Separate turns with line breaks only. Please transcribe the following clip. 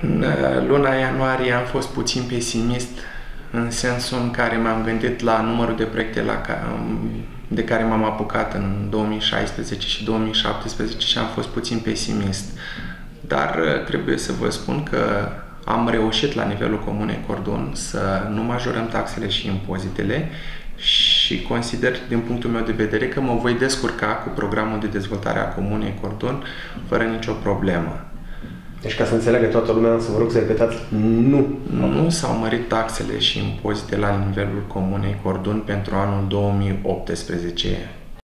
În luna ianuarie am fost puțin pesimist, în sensul în care m-am gândit la numărul de proiecte de care m-am apucat în 2016 și 2017 și am fost puțin pesimist. Dar trebuie să vă spun că am reușit la nivelul Comunei Cordun să nu majorăm taxele și impozitele și consider, din punctul meu de vedere, că mă voi descurca cu programul de dezvoltare a Comunei Cordun fără nicio problemă.
Deci, ca să înțeleagă toată lumea, să vă rog să repetați, nu.
Nu s-au mărit taxele și impozitele la nivelul Comunei Cordun pentru anul 2018.